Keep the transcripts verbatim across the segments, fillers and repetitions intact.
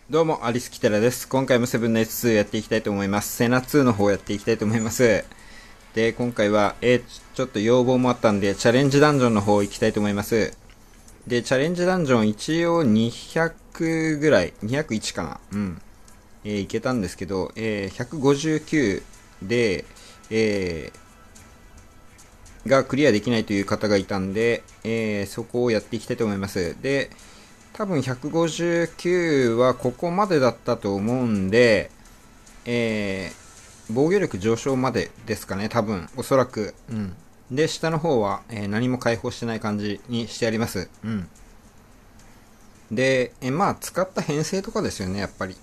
どうも、アリスキテラです。今回もセブンナイツツーやっていきたいと思います。セナツーの方やっていきたいと思います。で、今回は、えー、ちょっと要望もあったんで、チャレンジダンジョンの方行きたいと思います。で、チャレンジダンジョン一応にひゃくぐらい、にひゃくいちかな。うん。えー、いけたんですけど、えー、ひゃくごじゅうきゅうで、えー、がクリアできないという方がいたんで、えー、そこをやっていきたいと思います。で、多分ひゃくごじゅうきゅうはここまでだったと思うんで、えー、防御力上昇までですかね、多分、おそらく。うん。で、下の方は、えー何も解放してない感じにしてあります。うん。で、えーまあ、使った編成とかですよね、やっぱり。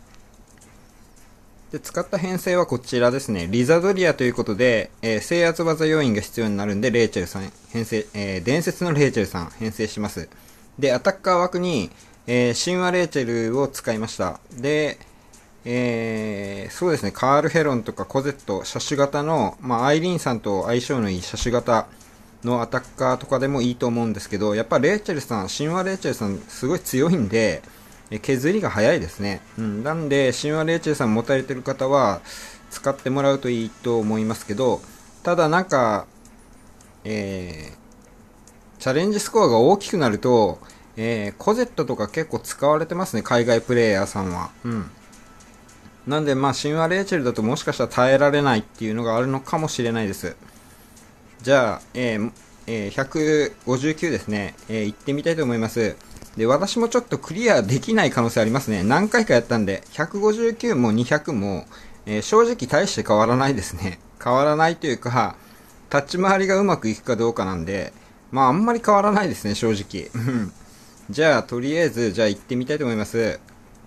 で、使った編成はこちらですね。リザドリアということで、えー制圧技要員が必要になるんで、レイチェルさん編成、えー伝説のレイチェルさん編成します。で、アタッカー枠に、えー神話レイチェルを使いました。で、えー、そうですね、カール・ヘロンとかコゼット、車種型の、まあ、アイリーンさんと相性のいい車種型のアタッカーとかでもいいと思うんですけど、やっぱレイチェルさん、神話レイチェルさん、すごい強いんで、え削りが早いですね。うん、なんで、神話レイチェルさん持たれてる方は、使ってもらうといいと思いますけど、ただなんか、えー、チャレンジスコアが大きくなると、えー、コゼットとか結構使われてますね、海外プレイヤーさんは。うん。なんで、まあ、神話レイチェルだともしかしたら耐えられないっていうのがあるのかもしれないです。じゃあ、えーえーひゃくごじゅうきゅうですね、えー行ってみたいと思います。で、私もちょっとクリアできない可能性ありますね。何回かやったんで、ひゃくごじゅうきゅうもにひゃくも、えー正直大して変わらないですね。変わらないというか、立ち回りがうまくいくかどうかなんで、まあ、あんまり変わらないですね、正直。じゃあ、とりあえず、じゃあ行ってみたいと思います。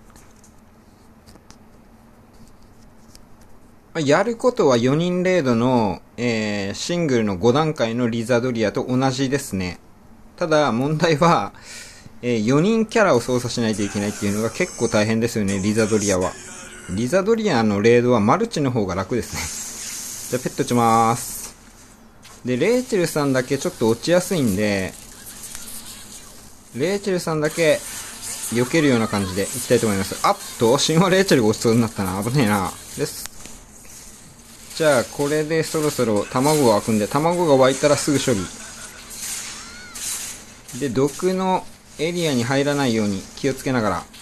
やることはよにんレードの、えーシングルのご段階のリザドリアと同じですね。ただ問題は、えーよにんキャラを操作しないといけないっていうのが結構大変ですよね、リザドリアは。リザドリアのレードはマルチの方が楽ですね。じゃあペット打ちまーす。で、レイチェルさんだけちょっと落ちやすいんで、レイチェルさんだけ避けるような感じでいきたいと思います。あっと、神話レイチェルが落ちそうになったな。危ねえな。です。じゃあこれでそろそろ卵が湧くんで、卵が湧いたらすぐ処理で、毒のエリアに入らないように気をつけながら、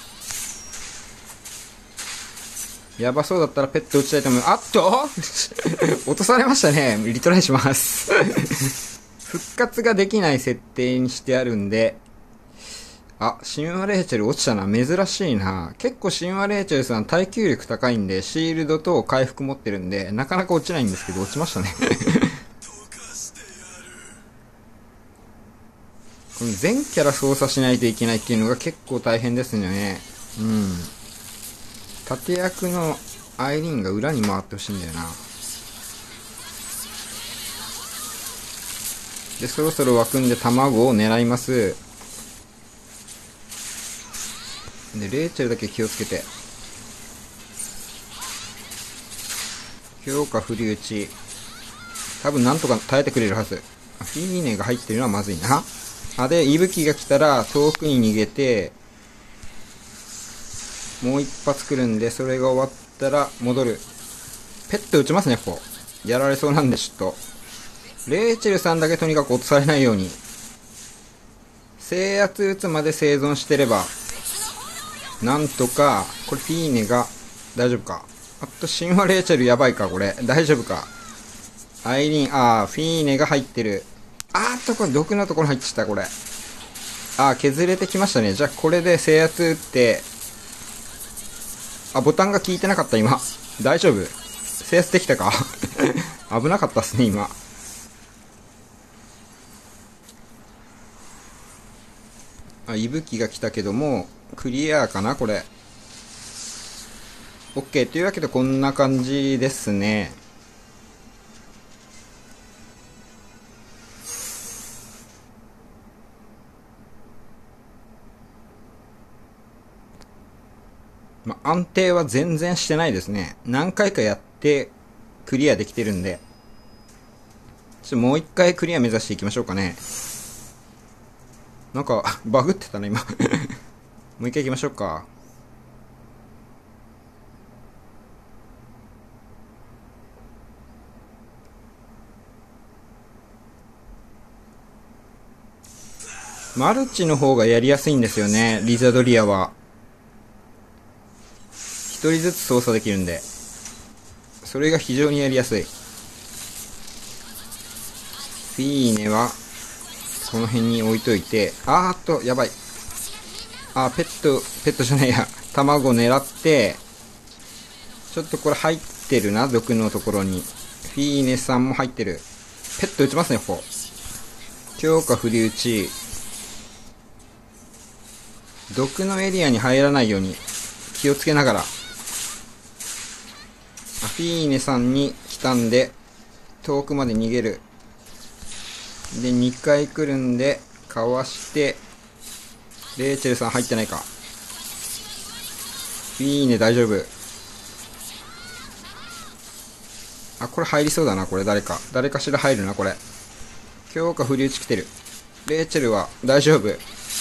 やばそうだったらペット打ちたいと思います。あっと落とされましたね。リトライします復活ができない設定にしてあるんで、あ、神話レイチェル落ちたな。珍しいな。結構神話レイチェルさん耐久力高いんで、シールドと回復持ってるんで、なかなか落ちないんですけど、落ちましたねこの全キャラ操作しないといけないっていうのが結構大変ですよね。うん。盾役のアイリーンが裏に回ってほしいんだよな。で、そろそろ湧くんで卵を狙います。で、レイチェルだけ気をつけて。強化振り打ち。多分なんとか耐えてくれるはず。フィーネが入ってるのはまずいな。あ、で、息吹が来たら遠くに逃げて、もう一発来るんで、それが終わったら戻る。ペット打ちますね、ここ。やられそうなんで、ちょっと。レイチェルさんだけとにかく落とされないように。制圧打つまで生存してれば、なんとか、これフィーネが、大丈夫か。あと、神話レイチェルやばいか、これ。大丈夫か。アイリーン、あー、フィーネが入ってる。あーっと、これ毒のところ入ってきた、これ。あー、削れてきましたね。じゃあ、これで制圧打って、あ、ボタンが効いてなかった、今。大丈夫制圧できたか危なかったっすね、今。あ、息吹が来たけども、クリアかな、これ。OK。というわけで、こんな感じですね。まあ、安定は全然してないですね。何回かやってクリアできてるんで。ちょっともう一回クリア目指していきましょうかね。なんか、バグってたな、今。もう一回行きましょうか。 マルチの方がやりやすいんですよね、リザドリアは。一人ずつ操作できるんで。それが非常にやりやすい。フィーネは、この辺に置いといて、あーっと、やばい。あー、ペット、ペットじゃないや、卵狙って、ちょっとこれ入ってるな、毒のところに。フィーネさんも入ってる。ペット撃ちますね、ここ。強化振り打ち。毒のエリアに入らないように気をつけながら。アフィーネさんに来たんで、遠くまで逃げる。で、にかい来るんで、かわして、レイチェルさん入ってないか。フィーネ大丈夫。あ、これ入りそうだな、これ誰か。誰かしら入るな、これ。強化振り打ち来てる。レイチェルは大丈夫。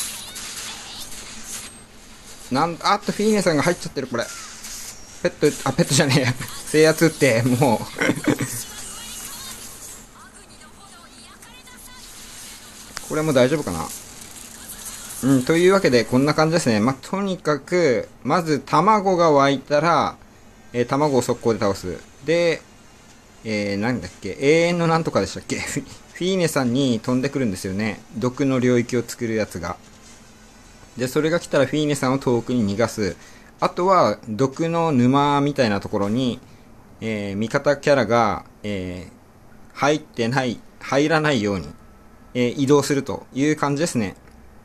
なんあっと、フィーネさんが入っちゃってる、これ。ペット、あ、ペットじゃねえや。制圧って、もう。これも大丈夫かな。うん、というわけで、こんな感じですね。まあ、とにかく、まず、卵が湧いたら、えー、卵を速攻で倒す。で、えー、なんだっけ、永遠のなんとかでしたっけ。フィーネさんに飛んでくるんですよね。毒の領域を作るやつが。で、それが来たらフィーネさんを遠くに逃がす。あとは、毒の沼みたいなところに、えー、味方キャラが、えー、入ってない、入らないように、えー、移動するという感じですね。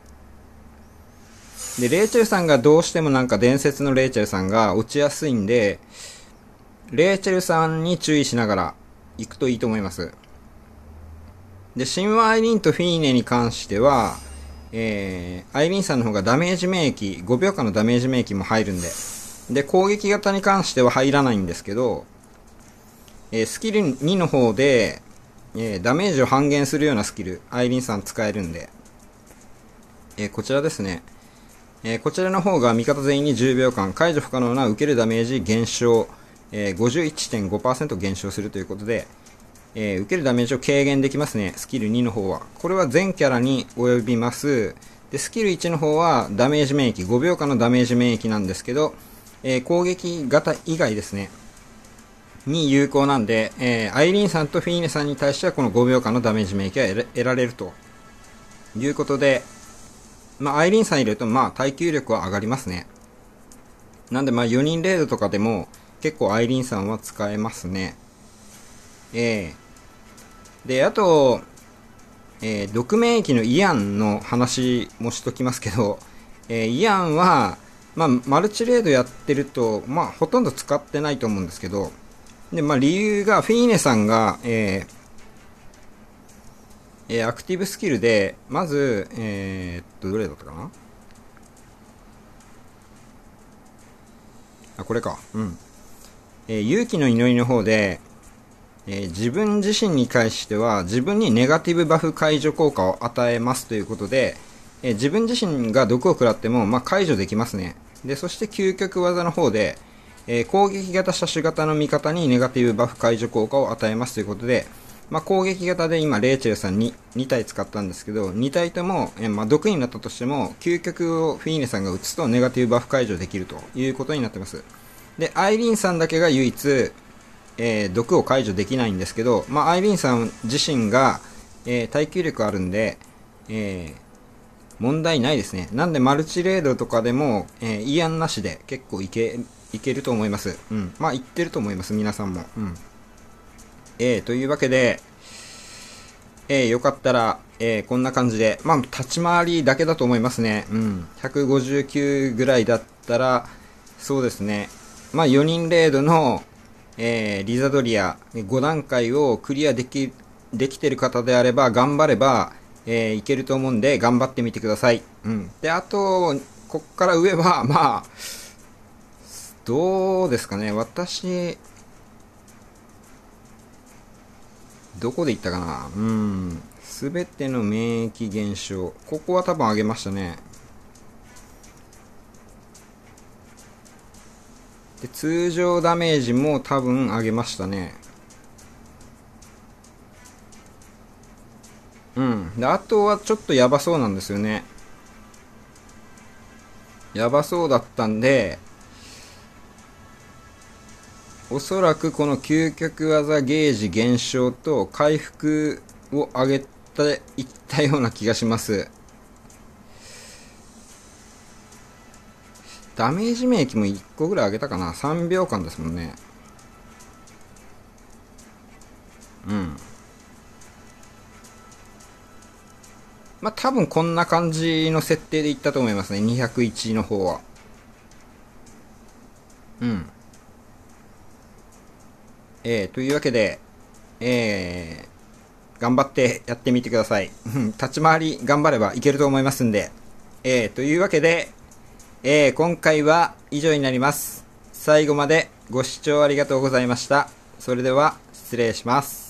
で、レイチェルさんがどうしてもなんか伝説のレイチェルさんが落ちやすいんで、レイチェルさんに注意しながら行くといいと思います。で、神話アイリーンとフィーネに関しては、えー、アイリーンさんの方がダメージ免疫、ごびょうかんのダメージ免疫も入るんで。で、攻撃型に関しては入らないんですけど、えー、スキルにの方で、えー、ダメージを半減するようなスキル、アイリーンさん使えるんで、えー、こちらですね。えー、こちらの方が味方全員にじゅうびょうかん、解除不可能な受けるダメージ減少、えー、ごじゅういってんごパーセント 減少するということで、えー、受けるダメージを軽減できますね。スキルにの方は。これは全キャラに及びます。で、スキルいちの方はダメージ免疫、ごびょうかんのダメージ免疫なんですけど、えー、攻撃型以外ですね。に有効なんで、えー、アイリーンさんとフィーネさんに対してはこのごびょうかんのダメージ免疫が得られるということで、まあ、アイリーンさん入れると、まあ、耐久力は上がりますね。なんで、まあ、よにんレードとかでも、結構アイリーンさんは使えますね。えー、で、あと、えー、毒免疫のイアンの話もしときますけど、えー、イアンは、まあ、マルチレードやってると、まあ、ほとんど使ってないと思うんですけど、で、まあ、理由が、フィーネさんが、えー、えー、アクティブスキルで、まず、えー、っと、どれだったかなあ、これか。うん。えー、勇気の祈りの方で、えー、自分自身に対しては、自分にネガティブバフ解除効果を与えますということで、えー、自分自身が毒を食らっても、まあ、解除できますね。で、そして究極技の方で、えー、攻撃型、射手型の味方にネガティブバフ解除効果を与えますということで、まあ、攻撃型で今、レイチェルさんにに体使ったんですけど、に体とも、えー、まあ、毒になったとしても、究極をフィーネさんが打つとネガティブバフ解除できるということになってます。で、アイリーンさんだけが唯一、えー、毒を解除できないんですけど、まあ、アイリーンさん自身が、えー、耐久力あるんで、えー、問題ないですね。なんで、マルチレードとかでも、えー、イアンなしで結構いけ、いけると思います。うん。まあ、いってると思います、皆さんも。うん。えー、というわけで、えー、よかったら、えー、こんな感じで、まあ、立ち回りだけだと思いますね。うん。ひゃくごじゅうきゅうぐらいだったら、そうですね。まあ、よにんレードの、えー、リザドリアご段階をクリアでき、できてる方であれば、頑張れば、えー、いけると思うんで、頑張ってみてください。うん。で、あと、こっから上は、まあ、どうですかね。私、どこで行ったかな。うん。すべての免疫減少。ここは多分上げましたね。で、通常ダメージも多分上げましたね。うん。 で、あとはちょっとやばそうなんですよね。やばそうだったんで、おそらくこの究極技ゲージ減少と回復を上げていったような気がします。ダメージ免疫もいっこぐらい上げたかな。さんびょうかんですもんね。うん。まあ、多分こんな感じの設定でいったと思いますね。にひゃくいちの方は。うん。えー、というわけで、えー、頑張ってやってみてください。立ち回り頑張ればいけると思いますんで。えー、というわけで、えー、今回は以上になります。最後までご視聴ありがとうございました。それでは失礼します。